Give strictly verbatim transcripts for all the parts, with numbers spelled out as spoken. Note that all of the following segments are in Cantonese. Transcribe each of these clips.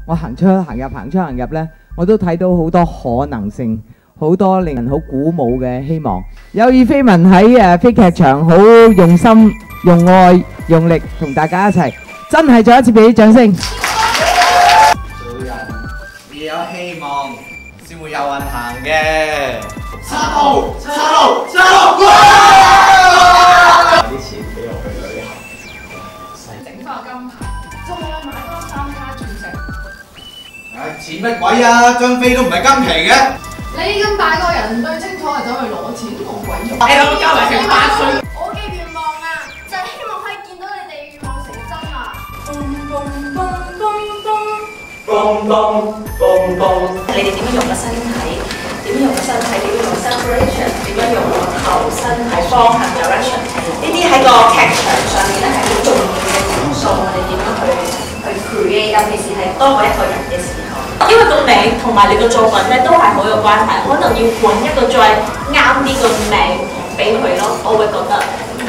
我行出行入行出行入呢，我都睇到好多可能性，好多令人好鼓舞嘅希望。有意非文喺誒非劇場好用心、用愛、用力同大家一齊，真係再一次俾啲掌聲。 做人要有希望，先會有運行嘅。七號，七號，七號！啲錢俾我去旅行， 整翻個金牌，再買多三家鑽石。 唉，錢乜鬼啊？張飛都唔係金皮嘅。 你咁大個人對清楚係走去攞錢冇鬼用。 你諗加埋成八歲。 我嘅願望啊，就係希望可以見到你哋願望成真啊！ 咚咚咚咚。 你哋點樣用個身體？點樣用個身體？點樣用 separation？點樣用個頭身體方向 direction？呢啲喺個劇場上面咧係好重要嘅元素，我哋點樣去去 create， 尤其是係多過一個人嘅時候。因為個名同埋你個作品咧都係好有關係，可能要揾一個再啱啲個名俾佢咯，我會覺得。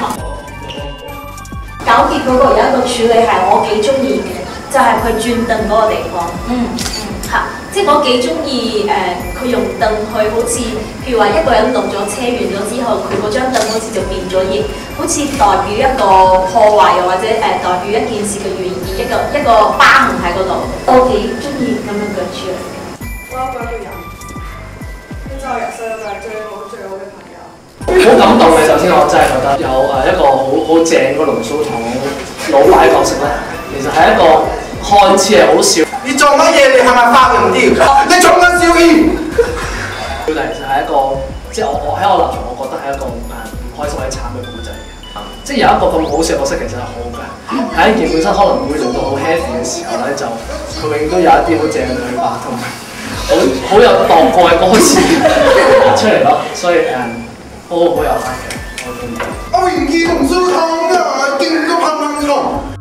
糾結嗰個有一個處理係我幾中意嘅，就係佢轉凳嗰個地方。嗯嗯嚇，即係我幾中意誒，佢、呃、用凳去好似，譬如話一個人落咗車完咗之後，佢嗰張凳好似就變咗形，好似代表一個破壞又或者誒、呃、代表一件事嘅寓意，一個一個疤痕喺嗰度。我幾中意咁樣嘅處理嘅。 我有個人，佢就係由細到大最好最好嘅朋友。 好感動嘅，首先我真係覺得有誒一個好好正個龍鬚糖老闆角色咧，其實係一個看似係好笑。 你做乜嘢？你係咪發唔掉？你做緊笑意？ 佢哋其實係一個，即係我我喺我立場，我覺得係一個誒唔開心或者慘嘅故仔。即係有一個咁好笑嘅角色其實係好嘅，喺一件本身可能會令到好 heavy 嘅時候咧，就佢永遠都有一啲好正嘅對白同埋好好有度過嘅歌詞出嚟咯，所以誒好好有 fun 嘅，我中意。 我唔見龍鬚糖㗎，見到噴噴糖。